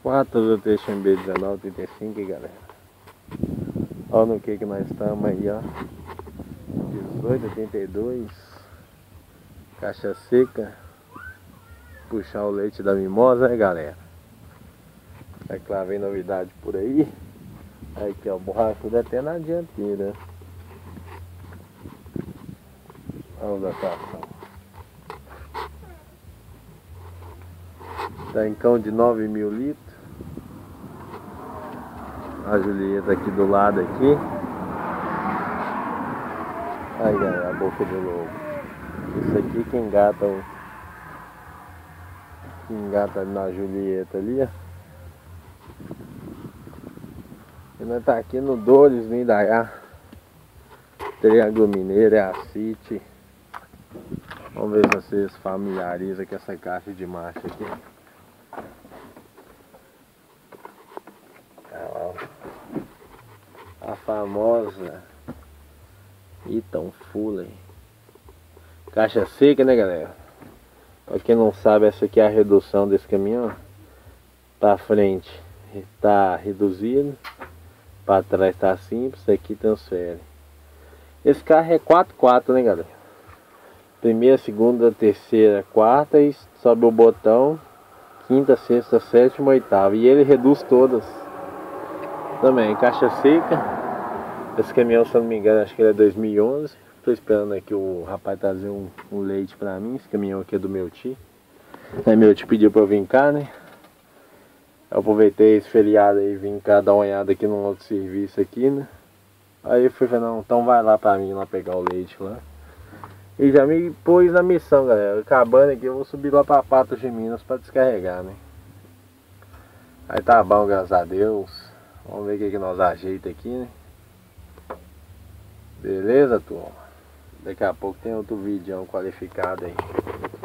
4 do TXB 1935, galera. Olha no que nós estamos aí, ó. 18,82. Caixa seca. Puxar o leite da mimosa, né, galera? É que lá vem novidade por aí. Aqui, ó, borrachudo até na dianteira. Olha a lotação. Tancão de 9.000 litros. A Julieta aqui do lado aqui. Aí, galera, a boca de lobo. Isso aqui que engata na Julieta ali, ó. E nós tá aqui no Dores, no Indaiá. Triângulo Mineiro, é a City. Vamos ver se vocês familiarizam com essa caixa de marcha aqui. A famosa Eaton Fuller. Caixa seca, né, galera? Pra quem não sabe, essa aqui é a redução desse caminhão. Pra frente tá reduzido, pra trás tá simples, aqui transfere. Esse carro é 4x4, né, galera? Primeira, segunda, terceira, quarta e sobe o botão quinta, sexta, sétima, oitava. E ele reduz todas. Também, caixa seca. Esse caminhão, se eu não me engano, acho que ele é 2011. Tô esperando aqui o rapaz trazer um leite pra mim. Esse caminhão aqui é do meu tio. Aí meu tio pediu pra eu vir cá, né? Eu aproveitei esse feriado aí, vim cá dar uma olhada aqui num outro serviço aqui, né? Aí eu fui falando, não, então vai lá pra mim lá pegar o leite lá. E já me pôs na missão, galera. Acabando aqui, eu vou subir lá pra Patos de Minas pra descarregar, né? Aí tá bom, graças a Deus. Vamos ver o que nós ajeita aqui, né? Beleza, turma? Daqui a pouco tem outro vídeo qualificado aí.